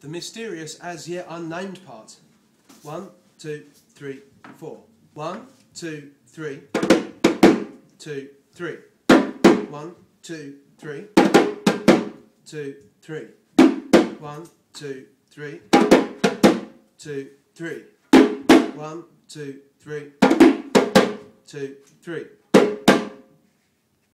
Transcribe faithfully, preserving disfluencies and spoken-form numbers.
the mysterious as yet unnamed part. One, two, three, four. One, two, three. Two, three. One, two, three. Two, three. One, two, three. Two, three. One, two, three. Two, three.